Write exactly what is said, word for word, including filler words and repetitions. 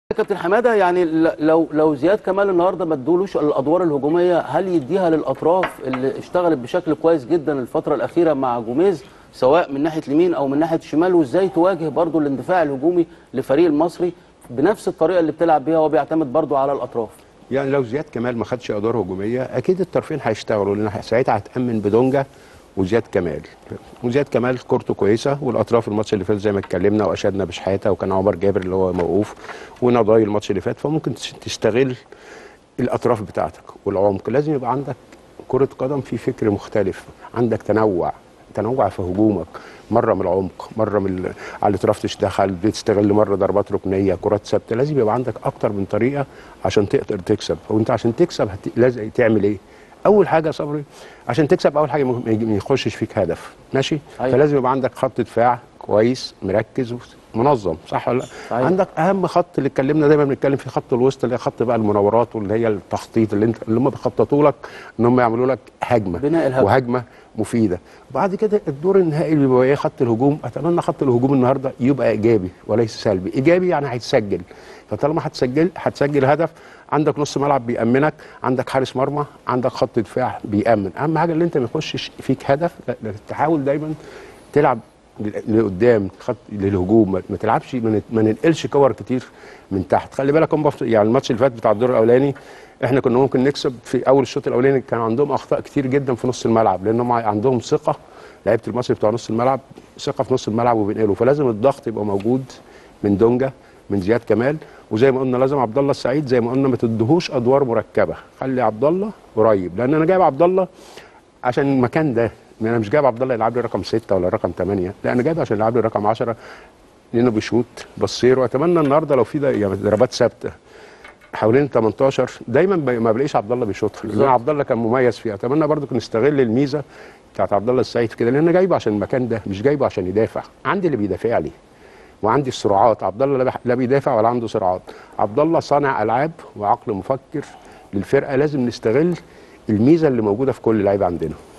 كابتن حماده، يعني لو لو زياد كمال النهارده ما ادولوش الادوار الهجوميه، هل يديها للاطراف اللي اشتغلت بشكل كويس جدا الفتره الاخيره مع جوميز سواء من ناحيه اليمين او من ناحيه الشمال؟ وازاي تواجه برضو الاندفاع الهجومي لفريق المصري بنفس الطريقه اللي بتلعب بيها وبيعتمد برضو على الاطراف؟ يعني لو زياد كمال ما خدش ادوار هجوميه اكيد الطرفين هيشتغلوا، لان ساعتها هتامن بدونجا وزياد كمال. وزياد كمال كورته كويسه، والاطراف الماتش اللي فات زي ما اتكلمنا واشدنا بشحاته، وكان عمر جابر اللي هو موقوف ونضاي الماتش اللي فات، فممكن تستغل الاطراف بتاعتك والعمق. لازم يبقى عندك كره قدم في فكر مختلف، عندك تنوع تنوع في هجومك، مره من العمق، مره من على الاطراف تشتغل بتستغل، مره ضربات ركنيه، كرات ثابته. لازم يبقى عندك اكتر من طريقه عشان تقدر تكسب. وانت عشان تكسب هت... لازم تعمل ايه؟ اول حاجه صبري، عشان تكسب اول حاجه ما يخشش فيك هدف، ماشي؟ أيوة. فلازم يبقى عندك خط دفاع كويس مركز منظم، صح ولا لا؟ أيوة. عندك اهم خط اللي اتكلمنا دايما بنتكلم فيه، خط الوسط، اللي هي خط بقى المناورات واللي هي التخطيط اللي انت اللي هم بيخططوا لك ان هم يعملوا لك هجمه، بناء الهجمه وهجمه مفيده. وبعد كده الدور النهائي اللي بيبقى ايه؟ خط الهجوم. اتمنى خط الهجوم النهارده يبقى ايجابي وليس سلبي. ايجابي يعني هيتسجل، فطالما هتسجل هتسجل هدف، عندك نص ملعب بيأمنك، عندك حارس مرمى، عندك خط دفاع بيأمن. اهم حاجه اللي انت ما يخشش فيك هدف، لا تحاول دايما تلعب لقدام خط للهجوم، ما تلعبش ما ننقلش كور كتير من تحت. خلي بالك هم يعني الماتش اللي فات بتاع الدور الاولاني احنا كنا ممكن نكسب في اول الشوط الاولاني، كان عندهم اخطاء كتير جدا في نص الملعب، لانهم عندهم ثقه، لعيبه المصري بتوع نص الملعب ثقه في نص الملعب وبينقلوا، فلازم الضغط يبقى موجود من دونجا، من زياد كمال. وزي ما قلنا لازم عبد الله السعيد زي ما قلنا ما تدهوش ادوار مركبه، خلي عبد الله قريب، لان انا جايب عبد الله عشان المكان ده. انا مش جايب عبد الله يلعب لي رقم ستة ولا رقم ثمانية، لا انا جايبه عشان يلعب لي رقم عشرة، لانه بيشوط بصير. واتمنى النهارده لو في يعني ضربات ثابته حوالين تمنتاشر دايما ما بلاقيش عبد الله بيشوطها، لان عبد الله كان مميز فيها. اتمنى برضو نستغل الميزه بتاعت عبد الله السعيد في كده، لان انا جايبه عشان المكان ده، مش جايبه عشان يدافع. عندي اللي بيدافع لي وعندي السرعات. عبد الله لا بيدافع ولا عنده سرعات. عبد الله صانع العاب وعقل مفكر للفرقه، لازم نستغل الميزه اللي موجوده في كل لعيب عندنا.